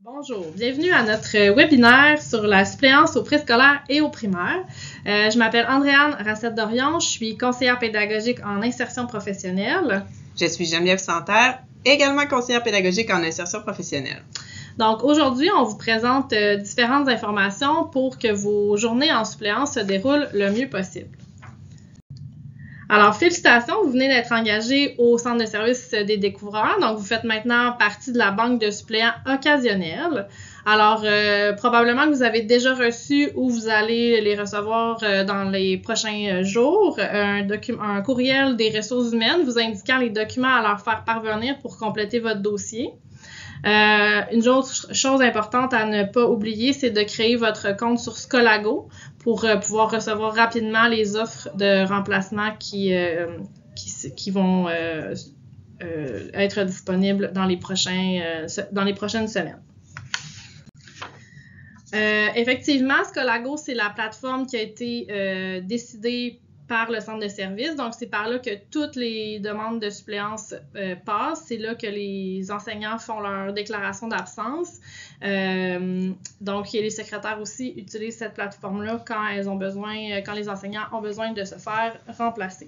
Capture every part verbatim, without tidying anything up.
Bonjour, bienvenue à notre webinaire sur la suppléance au préscolaire et au primaire. Euh, je m'appelle Andréane Racette-Dorion, je suis conseillère pédagogique en insertion professionnelle. Je suis Geneviève Santerre, également conseillère pédagogique en insertion professionnelle. Donc aujourd'hui, on vous présente euh, différentes informations pour que vos journées en suppléance se déroulent le mieux possible. Alors, félicitations, vous venez d'être engagé au Centre de service des découvreurs. Donc, vous faites maintenant partie de la banque de suppléants occasionnels. Alors, euh, probablement que vous avez déjà reçu ou vous allez les recevoir euh, dans les prochains jours un, un courriel des ressources humaines vous indiquant les documents à leur faire parvenir pour compléter votre dossier. Euh, une autre chose importante à ne pas oublier, c'est de créer votre compte sur Scolago pour euh, pouvoir recevoir rapidement les offres de remplacement qui, euh, qui, qui vont euh, euh, être disponibles dans les, prochains, euh, dans les prochaines semaines. Euh, effectivement, Scolago, c'est la plateforme qui a été euh, décidée par le centre de service. Donc, c'est par là que toutes les demandes de suppléance euh, passent. C'est là que les enseignants font leur déclaration d'absence. Euh, donc, les secrétaires aussi utilisent cette plateforme-là quand elles ont besoin, quand les enseignants ont besoin de se faire remplacer.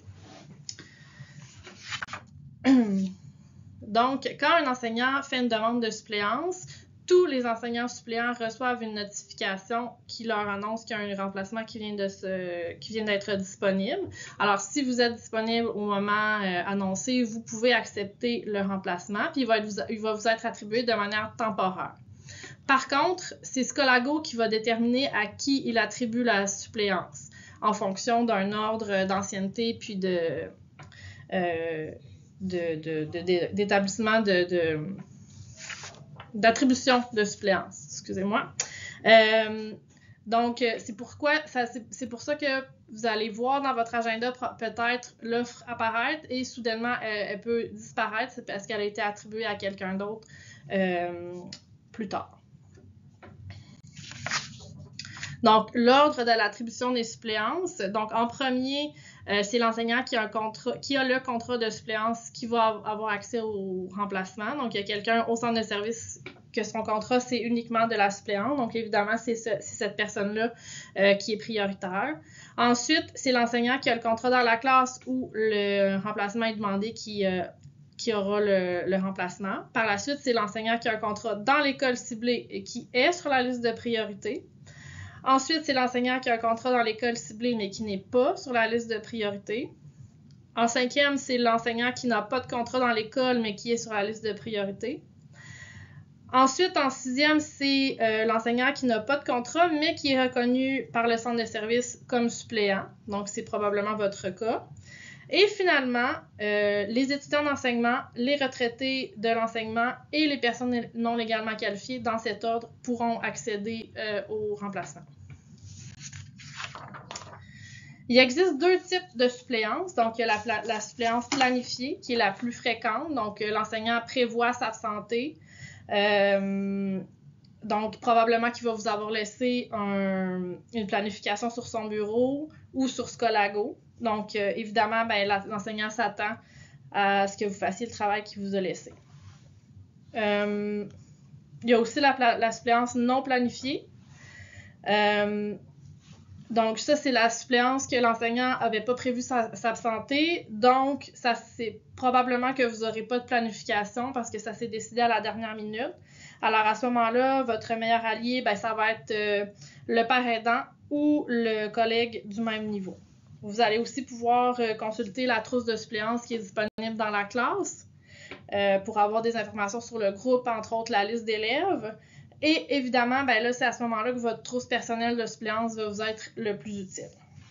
Donc, quand un enseignant fait une demande de suppléance, tous les enseignants suppléants reçoivent une notification qui leur annonce qu'il y a un remplacement qui vient de se, qui vient d'être disponible. Alors, si vous êtes disponible au moment euh, annoncé, vous pouvez accepter le remplacement, puis il va, être, il va vous être attribué de manière temporaire. Par contre, c'est Scolago qui va déterminer à qui il attribue la suppléance en fonction d'un ordre d'ancienneté puis de, euh, de, de, de, de, d'établissement de, de d'attribution de suppléance, excusez-moi. Euh, donc, c'est pourquoi, ça, c'est, c'est pour ça que vous allez voir dans votre agenda peut-être l'offre apparaître et soudainement, elle, elle peut disparaître, c'est parce qu'elle a été attribuée à quelqu'un d'autre euh, plus tard. Donc, l'ordre de l'attribution des suppléances. Donc, en premier, euh, c'est l'enseignant qui a, un contrat, qui a le contrat de suppléance qui va avoir accès au remplacement. Donc, il y a quelqu'un au centre de service que son contrat, c'est uniquement de la suppléance. Donc, évidemment, c'est, ce, c'est cette personne-là euh, qui est prioritaire. Ensuite, c'est l'enseignant qui a le contrat dans la classe où le remplacement est demandé qui, euh, qui aura le, le remplacement. Par la suite, c'est l'enseignant qui a un contrat dans l'école ciblée et qui est sur la liste de priorité. Ensuite, c'est l'enseignant qui a un contrat dans l'école ciblée, mais qui n'est pas sur la liste de priorité. En cinquième, c'est l'enseignant qui n'a pas de contrat dans l'école, mais qui est sur la liste de priorité. Ensuite, en sixième, c'est euh, l'enseignant qui n'a pas de contrat, mais qui est reconnu par le centre de service comme suppléant. Donc, c'est probablement votre cas. Et finalement, euh, les étudiants d'enseignement, les retraités de l'enseignement et les personnes non légalement qualifiées, dans cet ordre, pourront accéder euh, au remplacement. Il existe deux types de suppléance. Donc, il y a la, la suppléance planifiée, qui est la plus fréquente. Donc, euh, l'enseignant prévoit s'absenter. Euh, donc, probablement qu'il va vous avoir laissé un, une planification sur son bureau ou sur Scolago. Donc, euh, évidemment, ben, l'enseignant s'attend à ce que vous fassiez le travail qu'il vous a laissé. Euh, il y a aussi la, la suppléance non planifiée. Euh, donc, ça, c'est la suppléance que l'enseignant n'avait pas prévu s'absenter. Donc, ça, c'est probablement que vous n'aurez pas de planification parce que ça s'est décidé à la dernière minute. Alors, à ce moment-là, votre meilleur allié, ben, ça va être euh, le père aidant ou le collègue du même niveau. Vous allez aussi pouvoir euh, consulter la trousse de suppléance qui est disponible dans la classe euh, pour avoir des informations sur le groupe, entre autres la liste d'élèves. Et évidemment, ben là, c'est à ce moment-là que votre trousse personnelle de suppléance va vous être le plus utile.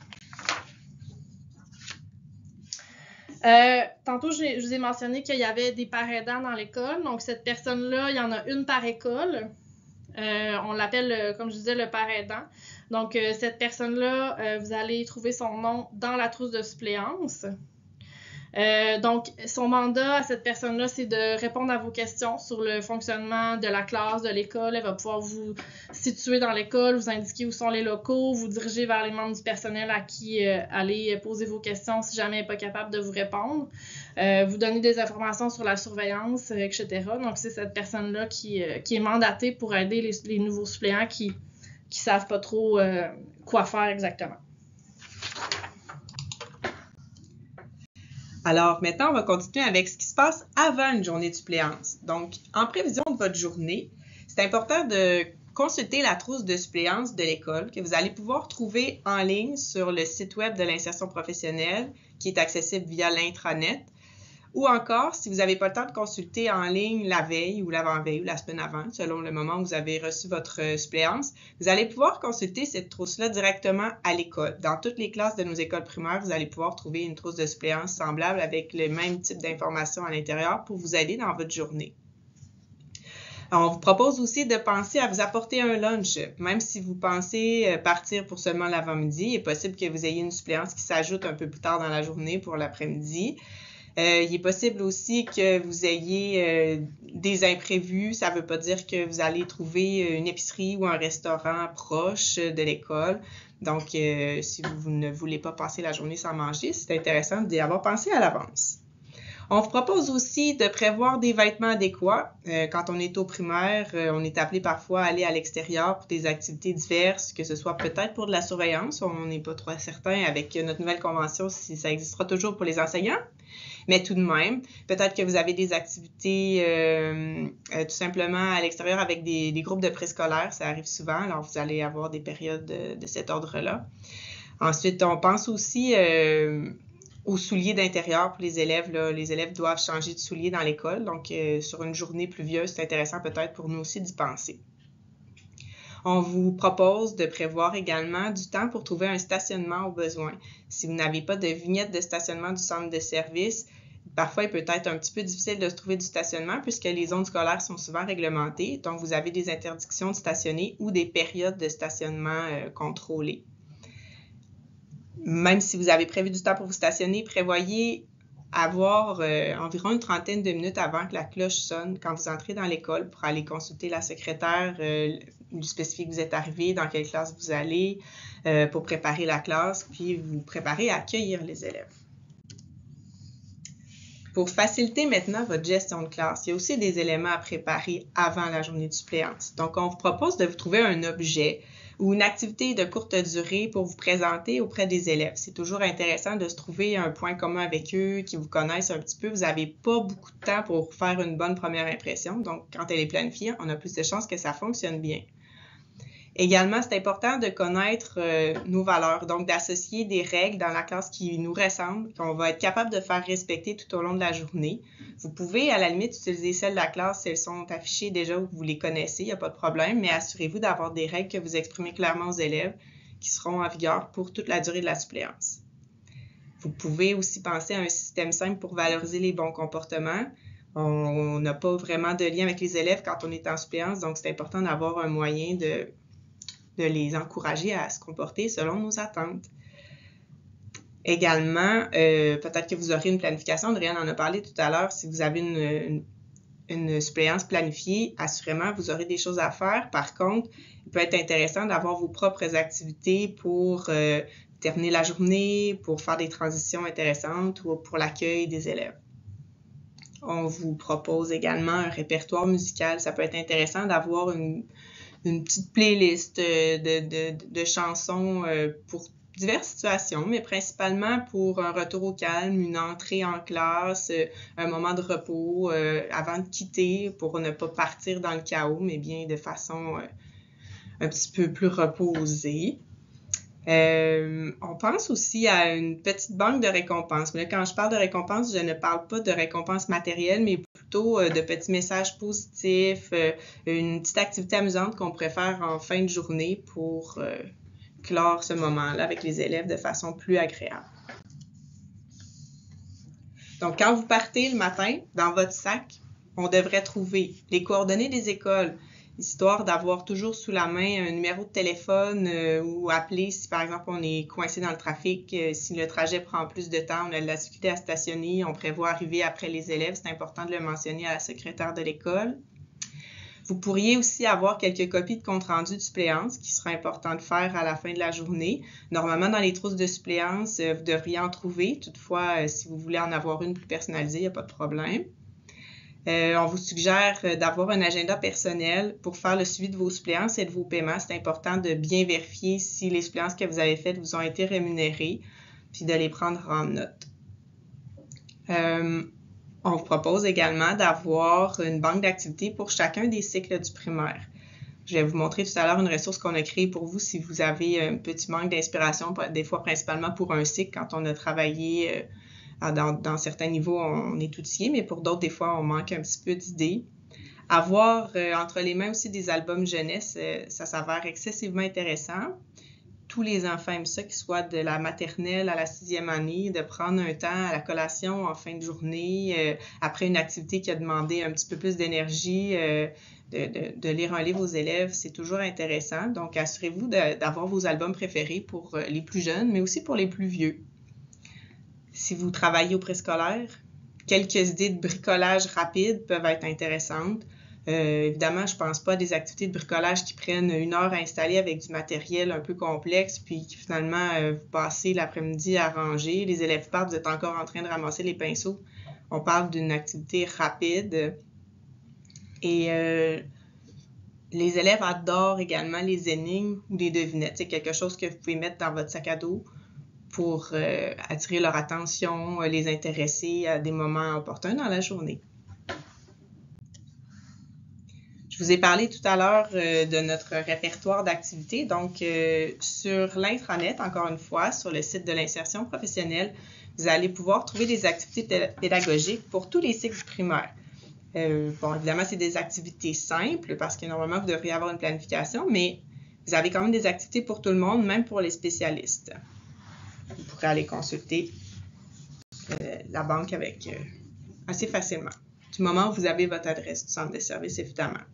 Euh, tantôt, je vous ai mentionné qu'il y avait des pères aidants dans l'école. Donc, cette personne-là, il y en a une par école. Euh, on l'appelle, comme je disais, le père aidant. Donc, euh, cette personne-là, euh, vous allez trouver son nom dans la trousse de suppléance. Euh, donc, son mandat à cette personne-là, c'est de répondre à vos questions sur le fonctionnement de la classe, de l'école. Elle va pouvoir vous situer dans l'école, vous indiquer où sont les locaux, vous diriger vers les membres du personnel à qui euh, aller poser vos questions si jamais elle n'est pas capable de vous répondre, euh, vous donner des informations sur la surveillance, euh, et cetera. Donc, c'est cette personne-là qui, euh, qui est mandatée pour aider les, les nouveaux suppléants qui ne savent pas trop euh, quoi faire exactement. Alors maintenant, on va continuer avec ce qui se passe avant une journée de suppléance. Donc, en prévision de votre journée, c'est important de consulter la trousse de suppléance de l'école que vous allez pouvoir trouver en ligne sur le site web de l'insertion professionnelle qui est accessible via l'intranet. Ou encore, si vous n'avez pas le temps de consulter en ligne la veille ou l'avant-veille ou la semaine avant, selon le moment où vous avez reçu votre suppléance, vous allez pouvoir consulter cette trousse-là directement à l'école. Dans toutes les classes de nos écoles primaires, vous allez pouvoir trouver une trousse de suppléance semblable avec le même type d'informations à l'intérieur pour vous aider dans votre journée. Alors, on vous propose aussi de penser à vous apporter un lunch. Même si vous pensez partir pour seulement l'avant-midi, il est possible que vous ayez une suppléance qui s'ajoute un peu plus tard dans la journée pour l'après-midi. Euh, il est possible aussi que vous ayez euh, des imprévus. Ça ne veut pas dire que vous allez trouver une épicerie ou un restaurant proche de l'école. Donc, euh, si vous ne voulez pas passer la journée sans manger, c'est intéressant d'y avoir pensé à l'avance. On vous propose aussi de prévoir des vêtements adéquats. Euh, quand on est au primaire, euh, on est appelé parfois à aller à l'extérieur pour des activités diverses, que ce soit peut-être pour de la surveillance. On n'est pas trop certain avec notre nouvelle convention si ça existera toujours pour les enseignants. Mais tout de même, peut-être que vous avez des activités euh, euh, tout simplement à l'extérieur avec des, des groupes de préscolaires. Ça arrive souvent, alors vous allez avoir des périodes de, de cet ordre-là. Ensuite, on pense aussi euh, aux souliers d'intérieur pour les élèves. Là. Les élèves doivent changer de souliers dans l'école. Donc, euh, sur une journée pluvieuse, c'est intéressant peut-être pour nous aussi d'y penser. On vous propose de prévoir également du temps pour trouver un stationnement au besoin. Si vous n'avez pas de vignette de stationnement du centre de service, parfois il peut être un petit peu difficile de se trouver du stationnement puisque les zones scolaires sont souvent réglementées. Donc, vous avez des interdictions de stationner ou des périodes de stationnement euh, contrôlées. Même si vous avez prévu du temps pour vous stationner, prévoyez avoir euh, environ une trentaine de minutes avant que la cloche sonne quand vous entrez dans l'école pour aller consulter la secrétaire, euh, lui spécifier que vous êtes arrivé, dans quelle classe vous allez, euh, pour préparer la classe, puis vous préparer à accueillir les élèves. Pour faciliter maintenant votre gestion de classe, il y a aussi des éléments à préparer avant la journée de suppléance. Donc, on vous propose de vous trouver un objet ou une activité de courte durée pour vous présenter auprès des élèves. C'est toujours intéressant de se trouver un point commun avec eux, qui vous connaissent un petit peu. Vous n'avez pas beaucoup de temps pour faire une bonne première impression. Donc, quand elle est planifiée, on a plus de chances que ça fonctionne bien. Également, c'est important de connaître euh, nos valeurs, donc d'associer des règles dans la classe qui nous ressemblent, qu'on va être capable de faire respecter tout au long de la journée. Vous pouvez, à la limite, utiliser celles de la classe si elles sont affichées déjà ou que vous les connaissez, il n'y a pas de problème, mais assurez-vous d'avoir des règles que vous exprimez clairement aux élèves qui seront en vigueur pour toute la durée de la suppléance. Vous pouvez aussi penser à un système simple pour valoriser les bons comportements. On n'a pas vraiment de lien avec les élèves quand on est en suppléance, donc c'est important d'avoir un moyen de de les encourager à se comporter selon nos attentes. Également, euh, peut-être que vous aurez une planification, Adrienne en a parlé tout à l'heure, si vous avez une, une, une suppléance planifiée, assurément, vous aurez des choses à faire. Par contre, il peut être intéressant d'avoir vos propres activités pour euh, terminer la journée, pour faire des transitions intéressantes ou pour l'accueil des élèves. On vous propose également un répertoire musical. Ça peut être intéressant d'avoir une une petite playlist de, de, de chansons pour diverses situations, mais principalement pour un retour au calme, une entrée en classe, un moment de repos euh, avant de quitter pour ne pas partir dans le chaos, mais bien de façon euh, un petit peu plus reposée. Euh, on pense aussi à une petite banque de récompenses. Mais là, quand je parle de récompenses, je ne parle pas de récompenses matérielles, mais plutôt euh, de petits messages positifs, euh, une petite activité amusante qu'on pourrait faire en fin de journée pour euh, clore ce moment-là avec les élèves de façon plus agréable. Donc, quand vous partez le matin, dans votre sac, on devrait trouver les coordonnées des écoles, histoire d'avoir toujours sous la main un numéro de téléphone euh, ou appeler si par exemple on est coincé dans le trafic, euh, si le trajet prend plus de temps, on a de la difficulté à stationner, on prévoit arriver après les élèves, c'est important de le mentionner à la secrétaire de l'école. Vous pourriez aussi avoir quelques copies de compte-rendu de suppléance qui sera important de faire à la fin de la journée. Normalement, dans les trousses de suppléance, euh, vous devriez en trouver. Toutefois, euh, si vous voulez en avoir une plus personnalisée, il n'y a pas de problème. Euh, on vous suggère d'avoir un agenda personnel pour faire le suivi de vos suppléances et de vos paiements. C'est important de bien vérifier si les suppléances que vous avez faites vous ont été rémunérées, puis de les prendre en note. Euh, on vous propose également d'avoir une banque d'activités pour chacun des cycles du primaire. Je vais vous montrer tout à l'heure une ressource qu'on a créée pour vous si vous avez un petit manque d'inspiration, des fois principalement pour un cycle quand on a travaillé euh, Dans, dans certains niveaux, on est outillé, mais pour d'autres, des fois, on manque un petit peu d'idées. Avoir euh, entre les mains aussi des albums jeunesse, euh, ça s'avère excessivement intéressant. Tous les enfants aiment ça, qu'ils soient de la maternelle à la sixième année, de prendre un temps à la collation en fin de journée, euh, après une activité qui a demandé un petit peu plus d'énergie, euh, de, de, de lire un livre aux élèves, c'est toujours intéressant. Donc, assurez-vous d'avoir vos albums préférés pour euh, les plus jeunes, mais aussi pour les plus vieux. Si vous travaillez au préscolaire, quelques idées de bricolage rapide peuvent être intéressantes. Euh, évidemment, je ne pense pas à des activités de bricolage qui prennent une heure à installer avec du matériel un peu complexe, puis qui finalement, euh, vous passez l'après-midi à ranger. Les élèves partent, vous êtes encore en train de ramasser les pinceaux. On parle d'une activité rapide. Et euh, les élèves adorent également les énigmes ou les devinettes. C'est quelque chose que vous pouvez mettre dans votre sac à dos pour euh, attirer leur attention, euh, les intéresser à des moments opportuns dans la journée. Je vous ai parlé tout à l'heure euh, de notre répertoire d'activités. Donc, euh, sur l'intranet, encore une fois, sur le site de l'insertion professionnelle, vous allez pouvoir trouver des activités pédagogiques pour tous les cycles primaires. Euh, bon, évidemment, c'est des activités simples parce que normalement, vous devriez avoir une planification, mais vous avez quand même des activités pour tout le monde, même pour les spécialistes. Vous pourrez aller consulter euh, la banque avec euh, assez facilement, du moment où vous avez votre adresse du centre de service, évidemment.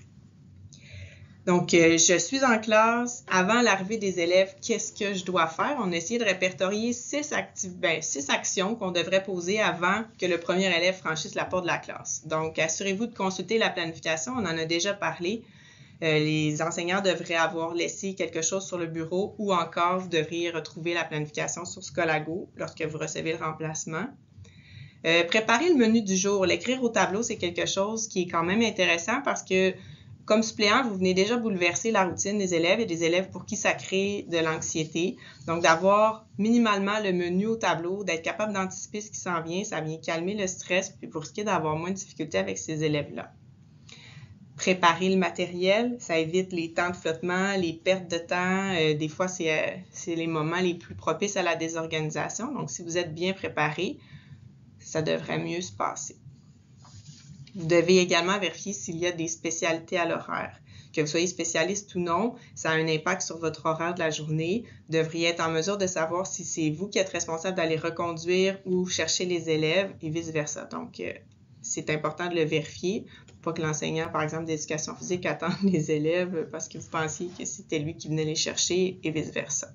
Donc, euh, je suis en classe. Avant l'arrivée des élèves, qu'est-ce que je dois faire? On a essayé de répertorier six, acti- ben, six actions qu'on devrait poser avant que le premier élève franchisse la porte de la classe. Donc, assurez-vous de consulter la planification. On en a déjà parlé. Euh, les enseignants devraient avoir laissé quelque chose sur le bureau ou encore vous devriez retrouver la planification sur Scolago lorsque vous recevez le remplacement. Euh, préparer le menu du jour, l'écrire au tableau, c'est quelque chose qui est quand même intéressant parce que comme suppléant, vous venez déjà bouleverser la routine des élèves et des élèves pour qui ça crée de l'anxiété. Donc, d'avoir minimalement le menu au tableau, d'être capable d'anticiper ce qui s'en vient, ça vient calmer le stress puis pour risquer d'avoir moins de difficultés avec ces élèves-là. Préparer le matériel, ça évite les temps de flottement, les pertes de temps. Euh, des fois, c'est euh, c'est les moments les plus propices à la désorganisation. Donc, si vous êtes bien préparé, ça devrait mieux se passer. Vous devez également vérifier s'il y a des spécialités à l'horaire. Que vous soyez spécialiste ou non, ça a un impact sur votre horaire de la journée. Vous devriez être en mesure de savoir si c'est vous qui êtes responsable d'aller reconduire ou chercher les élèves et vice-versa. Donc, euh, c'est important de le vérifier pour pas que l'enseignant, par exemple, d'éducation physique attende les élèves parce que vous pensiez que c'était lui qui venait les chercher et vice-versa.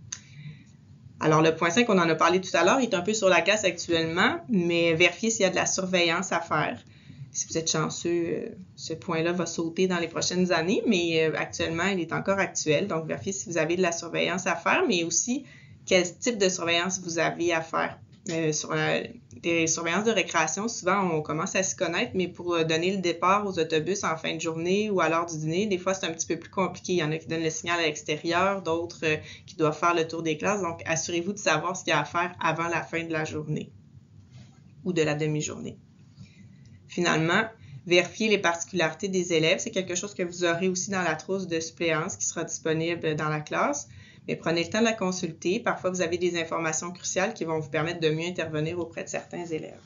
Alors, le point cinq, on en a parlé tout à l'heure, il est un peu sur la glace actuellement, mais vérifiez s'il y a de la surveillance à faire. Si vous êtes chanceux, ce point-là va sauter dans les prochaines années, mais actuellement, il est encore actuel. Donc, vérifiez si vous avez de la surveillance à faire, mais aussi quel type de surveillance vous avez à faire. Euh, sur euh, des surveillances de récréation, souvent, on commence à s'y connaître, mais pour donner le départ aux autobus en fin de journée ou à l'heure du dîner, des fois, c'est un petit peu plus compliqué. Il y en a qui donnent le signal à l'extérieur, d'autres euh, qui doivent faire le tour des classes. Donc, assurez-vous de savoir ce qu'il y a à faire avant la fin de la journée ou de la demi-journée. Finalement, vérifier les particularités des élèves. C'est quelque chose que vous aurez aussi dans la trousse de suppléance qui sera disponible dans la classe. Mais prenez le temps de la consulter. Parfois, vous avez des informations cruciales qui vont vous permettre de mieux intervenir auprès de certains élèves.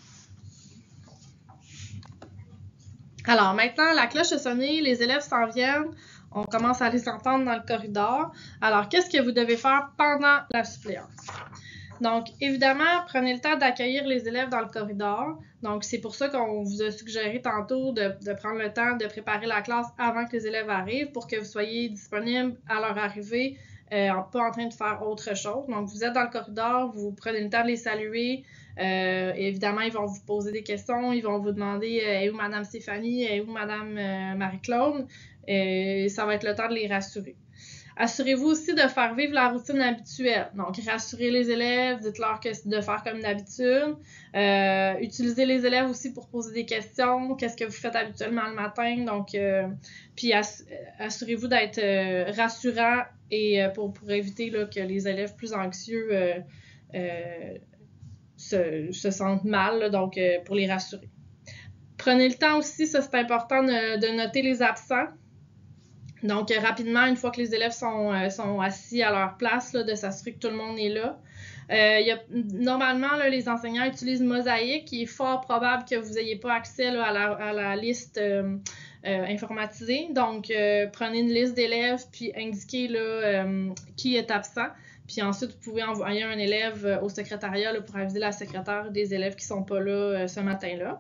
Alors maintenant, la cloche a sonné, les élèves s'en viennent. On commence à les entendre dans le corridor. Alors, qu'est-ce que vous devez faire pendant la suppléance? Donc, évidemment, prenez le temps d'accueillir les élèves dans le corridor. Donc, c'est pour ça qu'on vous a suggéré tantôt de, de prendre le temps de préparer la classe avant que les élèves arrivent pour que vous soyez disponibles à leur arrivée, euh, pas en train de faire autre chose. Donc, vous êtes dans le corridor, vous prenez le temps de les saluer. Euh, évidemment, ils vont vous poser des questions, ils vont vous demander euh, « Est où Madame Stéphanie? Est où Madame euh, Marie-Claude? » Et ça va être le temps de les rassurer. Assurez-vous aussi de faire vivre la routine habituelle. Donc, rassurez les élèves, dites-leur que c'est de faire comme d'habitude. Euh, utilisez les élèves aussi pour poser des questions. Qu'est-ce que vous faites habituellement le matin? Donc, euh, puis ass- assurez-vous d'être euh, rassurant et euh, pour, pour éviter là, que les élèves plus anxieux euh, euh, se, se sentent mal, là, donc euh, pour les rassurer. Prenez le temps aussi, ça c'est important, de, de noter les absents. Donc, euh, rapidement, une fois que les élèves sont, euh, sont assis à leur place, là, de s'assurer que tout le monde est là. Euh, y a, normalement, là, les enseignants utilisent Mosaïque. Il est fort probable que vous n'ayez pas accès là, à, la, à la liste euh, euh, informatisée. Donc, euh, prenez une liste d'élèves puis indiquez là, euh, qui est absent. Puis ensuite, vous pouvez envoyer un élève au secrétariat là, pour aviser la secrétaire des élèves qui ne sont pas là euh, ce matin-là.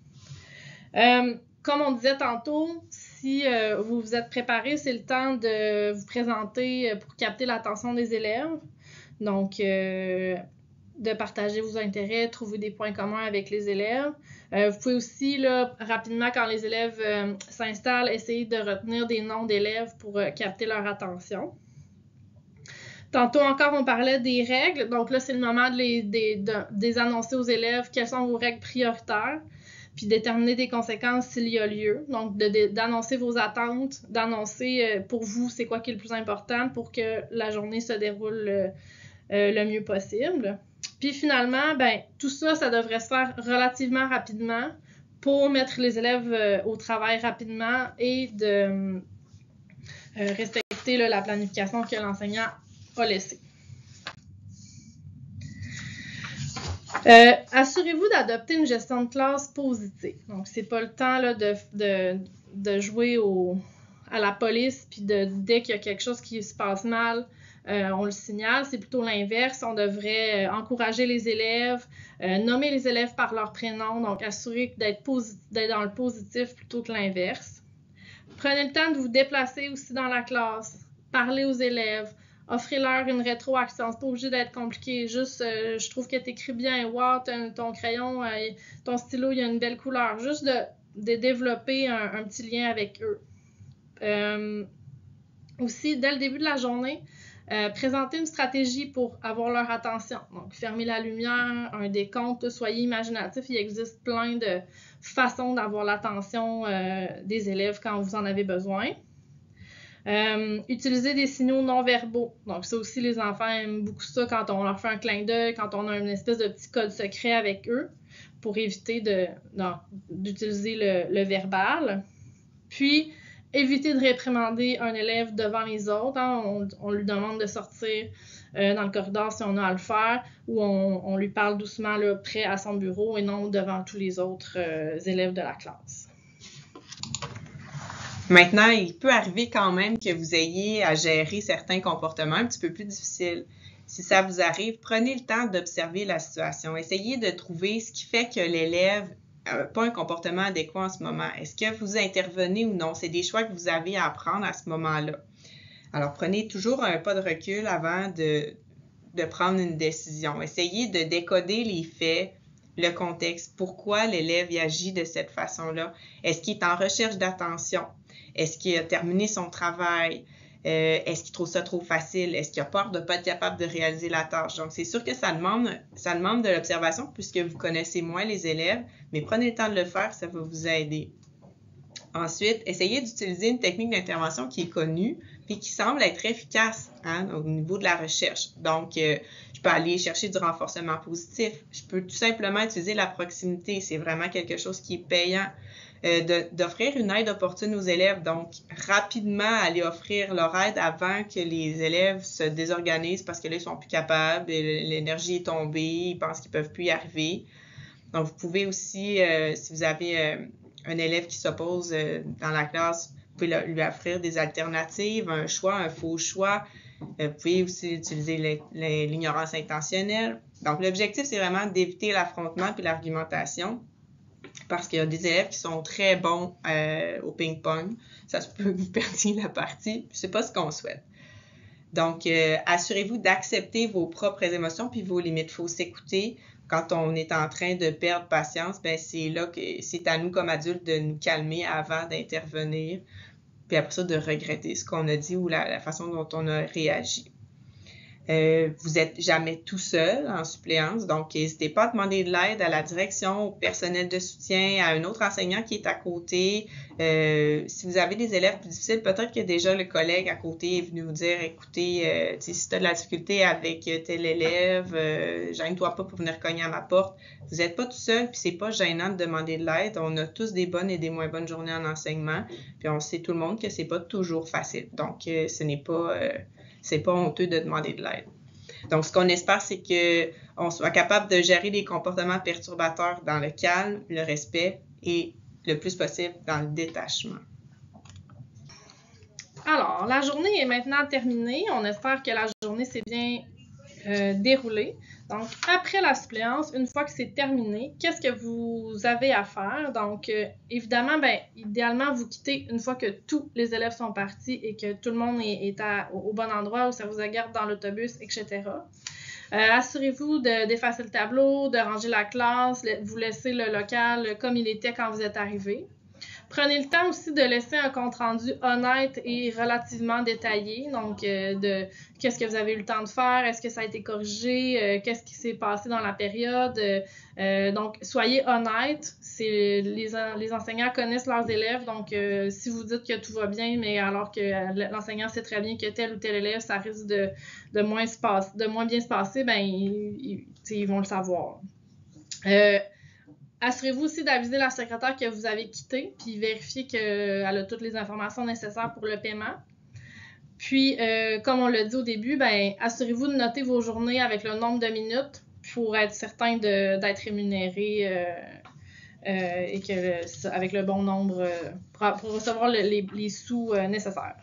Euh, comme on disait tantôt, si euh, vous vous êtes préparé, c'est le temps de vous présenter pour capter l'attention des élèves. Donc, euh, de partager vos intérêts, trouver des points communs avec les élèves. Euh, vous pouvez aussi, là, rapidement, quand les élèves euh, s'installent, essayer de retenir des noms d'élèves pour euh, capter leur attention. Tantôt encore, on parlait des règles. Donc là, c'est le moment de les, de, de, de les annoncer aux élèves quelles sont vos règles prioritaires, puis déterminer des conséquences s'il y a lieu. Donc, de, de, d'annoncer vos attentes, d'annoncer euh, pour vous c'est quoi qui est le plus important pour que la journée se déroule euh, euh, le mieux possible. Puis finalement, ben tout ça, ça devrait se faire relativement rapidement pour mettre les élèves euh, au travail rapidement et de euh, respecter là, la planification que l'enseignant a laissée. Euh, assurez-vous d'adopter une gestion de classe positive. Donc, c'est pas le temps là, de, de, de jouer au, à la police, puis de, dès qu'il y a quelque chose qui se passe mal, euh, on le signale. C'est plutôt l'inverse. On devrait euh, encourager les élèves, euh, nommer les élèves par leur prénom, donc assurer d'être, posi- d'être dans le positif plutôt que l'inverse. Prenez le temps de vous déplacer aussi dans la classe, parler aux élèves, offrez-leur une rétroaction. C'est pas obligé d'être compliqué. Juste, euh, je trouve que tu écris bien. Wow, ton, ton crayon, euh, ton stylo, il y a une belle couleur. Juste de, de développer un, un petit lien avec eux. Euh, aussi, dès le début de la journée, euh, présenter une stratégie pour avoir leur attention. Donc, fermer la lumière, un décompte, soyez imaginatifs. Il existe plein de façons d'avoir l'attention euh, des élèves quand vous en avez besoin. Euh, utiliser des signaux non-verbaux. Donc, ça aussi, les enfants aiment beaucoup ça quand on leur fait un clin d'œil, quand on a une espèce de petit code secret avec eux pour éviter de, non, d'utiliser le, le verbal. Puis, éviter de réprimander un élève devant les autres. Hein. On, on lui demande de sortir euh, dans le corridor si on a à le faire ou on, on lui parle doucement là, près à son bureau et non devant tous les autres euh, élèves de la classe. Maintenant, il peut arriver quand même que vous ayez à gérer certains comportements un petit peu plus difficiles. Si ça vous arrive, prenez le temps d'observer la situation. Essayez de trouver ce qui fait que l'élève n'a pas un comportement adéquat en ce moment. Est-ce que vous intervenez ou non? C'est des choix que vous avez à prendre à ce moment-là. Alors, prenez toujours un pas de recul avant de, de prendre une décision. Essayez de décoder les faits, le contexte, pourquoi l'élève agit de cette façon-là. Est-ce qu'il est en recherche d'attention? Est-ce qu'il a terminé son travail? Euh, est-ce qu'il trouve ça trop facile? Est-ce qu'il a peur de ne pas être capable de réaliser la tâche? Donc, c'est sûr que ça demande, ça demande de l'observation puisque vous connaissez moins les élèves, mais prenez le temps de le faire, ça va vous aider. Ensuite, essayez d'utiliser une technique d'intervention qui est connue puis qui semble être efficace hein, au niveau de la recherche. Donc, euh, je peux aller chercher du renforcement positif. Je peux tout simplement utiliser la proximité. C'est vraiment quelque chose qui est payant. Euh, de, d'offrir une aide opportune aux élèves. Donc, rapidement, aller offrir leur aide avant que les élèves se désorganisent parce que là, ils sont plus capables, l'énergie est tombée, ils pensent qu'ils peuvent plus y arriver. Donc, vous pouvez aussi, euh, si vous avez euh, un élève qui s'oppose euh, dans la classe, vous pouvez lui offrir des alternatives, un choix, un faux choix. Euh, vous pouvez aussi utiliser le- le- l'ignorance intentionnelle. Donc, l'objectif, c'est vraiment d'éviter l'affrontement puis l'argumentation parce qu'il y a des élèves qui sont très bons euh, au ping-pong. Ça se peut que vous perdiez la partie, puis c'est pas ce qu'on souhaite. Donc, euh, assurez-vous d'accepter vos propres émotions puis vos limites. Il faut s'écouter. Quand on est en train de perdre patience, ben c'est là que c'est à nous comme adultes de nous calmer avant d'intervenir, puis après ça de regretter ce qu'on a dit ou la, la façon dont on a réagi. Euh, vous n'êtes jamais tout seul en suppléance, donc n'hésitez pas à demander de l'aide à la direction, au personnel de soutien, à un autre enseignant qui est à côté. Euh, si vous avez des élèves plus difficiles, peut-être que déjà le collègue à côté est venu vous dire, écoutez, euh, si tu as de la difficulté avec tel élève, euh, gêne-toi pas pour venir cogner à ma porte. Vous n'êtes pas tout seul, puis c'est pas gênant de demander de l'aide. On a tous des bonnes et des moins bonnes journées en enseignement, puis on sait tout le monde que c'est pas toujours facile. Donc, euh, ce n'est pas... Euh, c'est pas honteux de demander de l'aide. Donc, ce qu'on espère, c'est qu'on soit capable de gérer les comportements perturbateurs dans le calme, le respect et le plus possible dans le détachement. Alors, la journée est maintenant terminée. On espère que la journée s'est bien euh, déroulée. Donc, après la suppléance, une fois que c'est terminé, qu'est-ce que vous avez à faire? Donc, euh, évidemment, ben, idéalement, vous quittez une fois que tous les élèves sont partis et que tout le monde est, est à, au bon endroit, où ça vous garde dans l'autobus, et cetera. Euh, assurez-vous de, d'effacer le tableau, de ranger la classe, le, vous laissez le local comme il était quand vous êtes arrivé. Prenez le temps aussi de laisser un compte-rendu honnête et relativement détaillé. Donc, euh, de qu'est-ce que vous avez eu le temps de faire, est-ce que ça a été corrigé, euh, qu'est-ce qui s'est passé dans la période. Euh, donc, soyez honnête. C'est, les, les enseignants connaissent leurs élèves. Donc, euh, si vous dites que tout va bien, mais alors que l'enseignant sait très bien que tel ou tel élève, ça risque de, de, moins, se passe, de moins bien se passer, ben, ils, ils, ils vont le savoir. Euh, Assurez-vous aussi d'aviser la secrétaire que vous avez quitté, puis vérifier qu'elle a toutes les informations nécessaires pour le paiement. Puis, euh, comme on l'a dit au début, ben, assurez-vous de noter vos journées avec le nombre de minutes pour être certain de, d'être rémunéré euh, euh, et que avec le bon nombre euh, pour, pour recevoir le, les, les sous euh, nécessaires.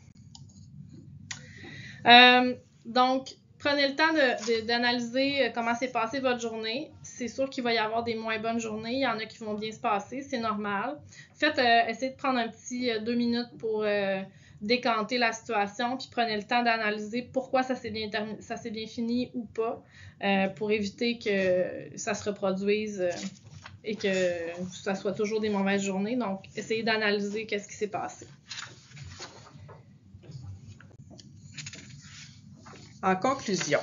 Euh, donc, prenez le temps de, de, d'analyser comment s'est passée votre journée. C'est sûr qu'il va y avoir des moins bonnes journées. Il y en a qui vont bien se passer, c'est normal. Faites, euh, essayez de prendre un petit euh, deux minutes pour euh, décanter la situation, puis prenez le temps d'analyser pourquoi ça s'est bien, termi- ça s'est bien fini ou pas, euh, pour éviter que ça se reproduise euh, et que ça soit toujours des mauvaises journées. Donc, essayez d'analyser qu'est-ce qui s'est passé. En conclusion,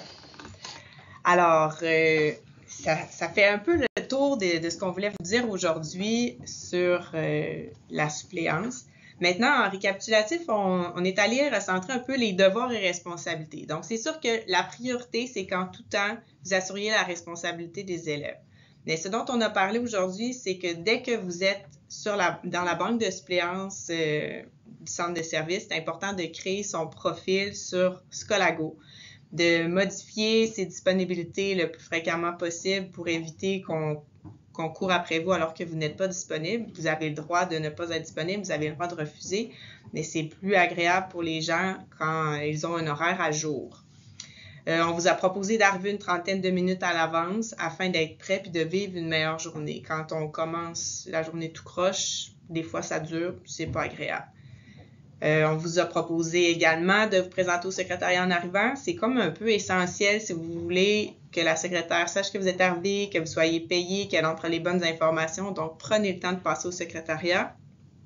alors, euh, ça, ça fait un peu le tour de, de ce qu'on voulait vous dire aujourd'hui sur euh, la suppléance. Maintenant, en récapitulatif, on, on est allé recentrer un peu les devoirs et responsabilités. Donc, c'est sûr que la priorité, c'est qu'en tout temps, vous assuriez la responsabilité des élèves. Mais ce dont on a parlé aujourd'hui, c'est que dès que vous êtes sur la, dans la banque de suppléance euh, du centre de service, c'est important de créer son profil sur Scolago, de modifier ses disponibilités le plus fréquemment possible pour éviter qu'on qu'on court après vous alors que vous n'êtes pas disponible. Vous avez le droit de ne pas être disponible, vous avez le droit de refuser, mais c'est plus agréable pour les gens quand ils ont un horaire à jour. Euh, on vous a proposé d'arriver une trentaine de minutes à l'avance afin d'être prêt puis de vivre une meilleure journée. Quand on commence la journée tout croche, des fois ça dure, c'est pas agréable. Euh, on vous a proposé également de vous présenter au secrétariat en arrivant. C'est comme un peu essentiel si vous voulez que la secrétaire sache que vous êtes arrivé, que vous soyez payé, qu'elle entre les bonnes informations. Donc, prenez le temps de passer au secrétariat.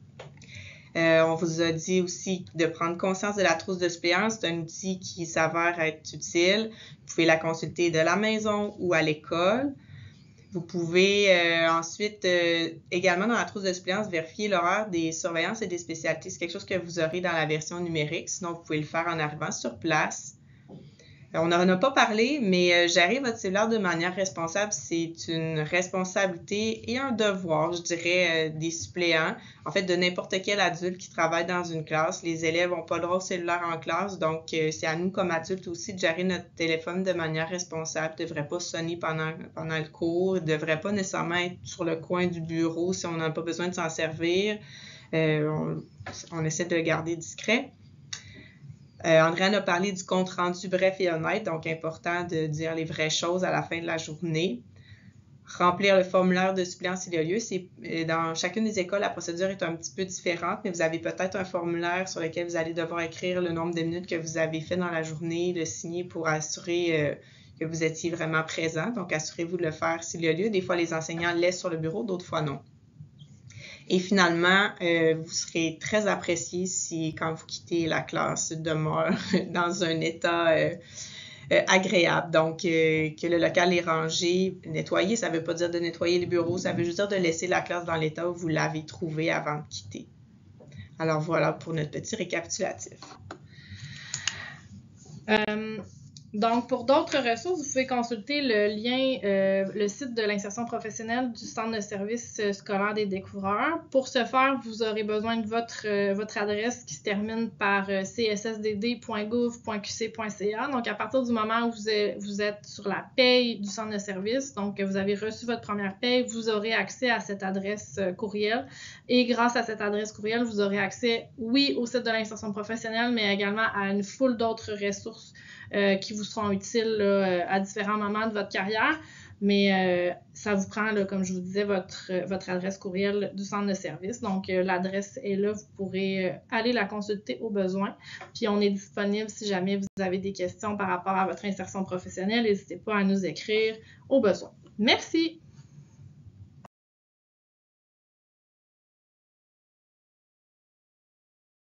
Euh, on vous a dit aussi de prendre conscience de la trousse de suppléance. C'est un outil qui s'avère être utile. Vous pouvez la consulter de la maison ou à l'école. Vous pouvez euh, ensuite, euh, également dans la trousse de suppléance, vérifier l'horaire des surveillances et des spécialités. C'est quelque chose que vous aurez dans la version numérique. Sinon, vous pouvez le faire en arrivant sur place. Euh, on n'en a pas parlé, mais euh, gérer votre cellulaire de manière responsable, c'est une responsabilité et un devoir, je dirais, euh, des suppléants. En fait, de n'importe quel adulte qui travaille dans une classe. Les élèves n'ont pas le droit au cellulaire en classe, donc euh, c'est à nous comme adultes aussi de gérer notre téléphone de manière responsable. Il ne devrait pas sonner pendant, pendant le cours, il ne devrait pas nécessairement être sur le coin du bureau si on n'a pas besoin de s'en servir. Euh, on, on essaie de le garder discret. Euh, Andréane a parlé du compte rendu bref et honnête, donc important de dire les vraies choses à la fin de la journée. Remplir le formulaire de suppléance s'il y a lieu. C'est, dans chacune des écoles, la procédure est un petit peu différente, mais vous avez peut-être un formulaire sur lequel vous allez devoir écrire le nombre de minutes que vous avez fait dans la journée, le signer pour assurer euh, que vous étiez vraiment présent. Donc, assurez-vous de le faire s'il y a lieu. Des fois, les enseignants laissent sur le bureau, d'autres fois non. Et finalement, euh, vous serez très apprécié si, quand vous quittez la classe, demeure dans un état euh, euh, agréable. Donc, euh, que le local est rangé, nettoyé, ça ne veut pas dire de nettoyer les bureaux, ça veut juste dire de laisser la classe dans l'état où vous l'avez trouvé avant de quitter. Alors voilà pour notre petit récapitulatif. Euh, donc, pour d'autres ressources, vous pouvez consulter le lien, euh, le site de l'insertion professionnelle du Centre de services scolaires des découvreurs. Pour ce faire, vous aurez besoin de votre, euh, votre adresse qui se termine par euh, c s s d d point gouv point q c point c a. Donc, à partir du moment où vous êtes, vous êtes sur la paye du centre de service, donc vous avez reçu votre première paye, vous aurez accès à cette adresse euh, courriel. Et grâce à cette adresse courriel, vous aurez accès, oui, au site de l'insertion professionnelle, mais également à une foule d'autres ressources Euh, qui vous seront utiles là, à différents moments de votre carrière. Mais euh, ça vous prend, là, comme je vous disais, votre, votre adresse courriel du centre de service. Donc, euh, l'adresse est là. Vous pourrez euh, aller la consulter au besoin. Puis, on est disponible si jamais vous avez des questions par rapport à votre insertion professionnelle. N'hésitez pas à nous écrire au besoin. Merci!